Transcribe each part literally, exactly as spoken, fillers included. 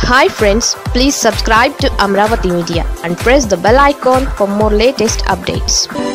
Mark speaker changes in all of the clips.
Speaker 1: Hi friends, please subscribe to Amravati Media and press the bell icon for more latest updates.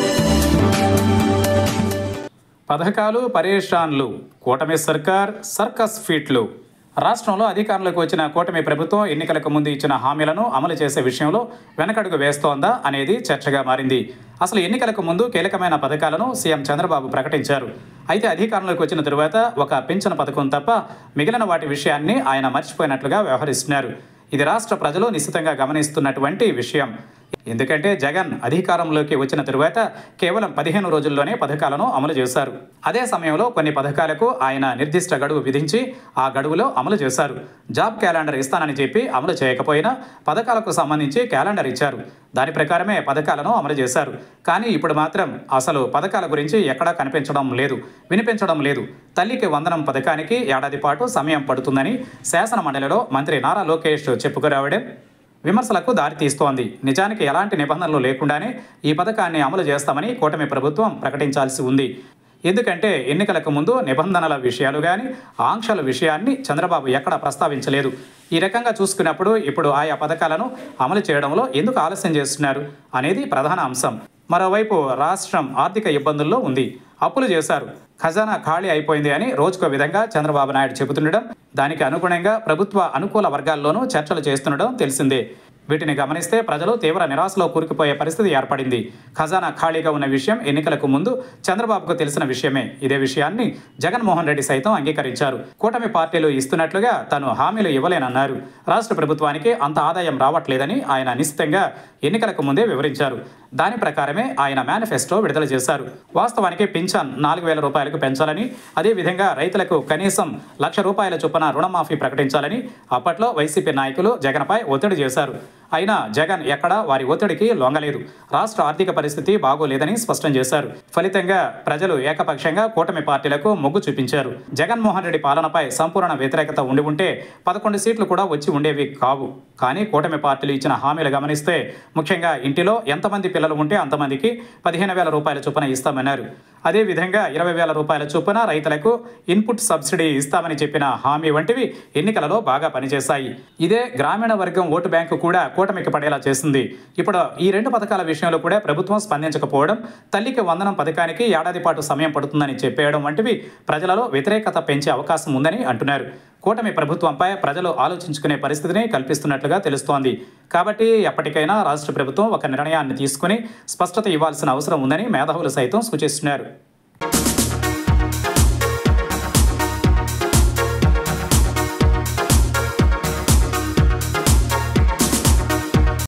Speaker 2: పథకాలు పరేషాన్లు కూటమి సర్కార్ circus ఫీట్లు. రాష్ట్రంలో అధికారంలోకి వచ్చిన కూటమి ప్రభుత్వం ఎన్నికలకు ముందు ఇచ్చిన హామీలను అమలు చేసే విషయంలో వెనకడుగు వేస్తోందా అనేది చర్చగా మారింది. అసలు ఎన్నికలకు ముందు కీలకమైన పథకాలను సీఎం చంద్రబాబు ప్రకటించారు. అయితే అధికారంలోకి వచ్చిన తరువాత ఒక పింఛను పథకం తప్ప మిగిలిన వాటి విషయాన్ని ఆయన మర్చిపోయినట్లుగా వ్యవహరిస్తున్నారు. ఇది రాష్ట్ర ప్రజలు నిశ్చితంగా గమనిస్తున్నటువంటి విషయం. ఎందుకంటే జగన్ అధికారంలోకి వచ్చిన తరువాత కేవలం పదిహేను రోజుల్లోనే పథకాలను అమలు చేశారు. అదే సమయంలో కొన్ని పథకాలకు ఆయన నిర్దిష్ట గడువు విధించి ఆ గడువులో అమలు చేశారు. జాబ్ క్యాలెండర్ ఇస్తానని చెప్పి అమలు చేయకపోయినా పథకాలకు సంబంధించి క్యాలెండర్ ఇచ్చారు. దాని ప్రకారమే పథకాలను అమలు చేశారు. కానీ ఇప్పుడు మాత్రం అసలు పథకాల గురించి ఎక్కడా కనిపించడం లేదు, వినిపించడం లేదు. తల్లికి వందనం పథకానికి ఏడాది పాటు సమయం పడుతుందని శాసన మండలిలో మంత్రి నారా లోకేష్ చెప్పుకురావడం విమర్శలకు దారితీస్తోంది. నిజానికి ఎలాంటి నిబంధనలు లేకుండానే ఈ పథకాన్ని అమలు చేస్తామని కూటమి ప్రభుత్వం ప్రకటించాల్సి ఉంది. ఎందుకంటే ఎన్నికలకు ముందు నిబంధనల విషయాలు కానీ ఆంక్షల విషయాన్ని చంద్రబాబు ఎక్కడా ప్రస్తావించలేదు. ఈ రకంగా చూసుకున్నప్పుడు ఇప్పుడు ఆయా పథకాలను అమలు చేయడంలో ఎందుకు ఆలస్యం చేస్తున్నారు అనేది ప్రధాన అంశం. మరోవైపు రాష్ట్రం ఆర్థిక ఇబ్బందుల్లో ఉంది. అప్పులు చేశారు, ఖజానా ఖాళీ అయిపోయింది అని రోజుకో విధంగా చంద్రబాబు నాయుడు చెబుతుండడం, దానికి అనుగుణంగా ప్రభుత్వ అనుకూల వర్గాల్లోనూ చర్చలు చేస్తుండడం తెలిసిందే. వీటిని గమనిస్తే ప్రజలు తీవ్ర నిరాశలో కూరుకుపోయే పరిస్థితి ఏర్పడింది. ఖజానా ఖాళీగా ఉన్న విషయం ఎన్నికలకు ముందు చంద్రబాబుకు తెలిసిన విషయమే. ఇదే విషయాన్ని జగన్మోహన్ రెడ్డి సైతం అంగీకరించారు. కూటమి పార్టీలు ఇస్తున్నట్లుగా తాను హామీలు ఇవ్వలేనన్నారు. రాష్ట్ర ప్రభుత్వానికి అంత ఆదాయం రావట్లేదని ఆయన నిశ్చితంగా ఎన్నికలకు ముందే వివరించారు. దాని ప్రకారమే ఆయన మేనిఫెస్టో విడుదల చేశారు. వాస్తవానికి పింఛన్ నాలుగు వేల రూపాయలకు పెంచాలని, అదేవిధంగా రైతులకు కనీసం లక్ష రూపాయల చొప్పున రుణమాఫీ ప్రకటించాలని అప్పట్లో వైసీపీ నాయకులు జగన్పై ఒత్తిడి చేశారు. అయినా జగన్ ఎక్కడా వారి ఒత్తిడికి లొంగలేదు. రాష్ట్ర ఆర్థిక పరిస్థితి బాగోలేదని స్పష్టం చేశారు. ఫలితంగా ప్రజలు ఏకపక్షంగా కూటమి పార్టీలకు మొగ్గు చూపించారు. జగన్మోహన్ రెడ్డి పాలనపై సంపూర్ణ వ్యతిరేకత ఉండి ఉంటే పదకొండు సీట్లు కూడా వచ్చి ఉండేవి కావు. కానీ కూటమి పార్టీలు ఇచ్చిన హామీలు గమనిస్తే ముఖ్యంగా ఇంటిలో ఎంతమంది పిల్లలు ఉంటే అంతమందికి పదిహేను వేల రూపాయల చొప్పున ఇస్తామన్నారు. అదేవిధంగా ఇరవై వేల రూపాయల చొప్పున రైతులకు ఇన్పుట్ సబ్సిడీ ఇస్తామని చెప్పిన హామీ వంటివి ఎన్నికలలో బాగా పనిచేశాయి. ఇదే గ్రామీణ వర్గం ఓటు బ్యాంకు కూడా కూటమికి పడేలా చేసింది. ఇప్పుడు ఈ రెండు పథకాల విషయంలో కూడా ప్రభుత్వం స్పందించకపోవడం, తల్లికి వందనం పథకానికి ఏడాది పాటు సమయం పడుతుందని చెప్పేయడం వంటివి ప్రజలలో వ్యతిరేకత పెంచే అవకాశం ఉందని అంటున్నారు. కూటమి ప్రభుత్వంపై ప్రజలు ఆలోచించుకునే పరిస్థితిని కల్పిస్తున్నట్లుగా తెలుస్తోంది. కాబట్టి ఎప్పటికైనా రాష్ట్ర ప్రభుత్వం ఒక నిర్ణయాన్ని తీసుకుని స్పష్టత ఇవ్వాల్సిన అవసరం ఉందని మేధావులు సైతం సూచిస్తున్నారు.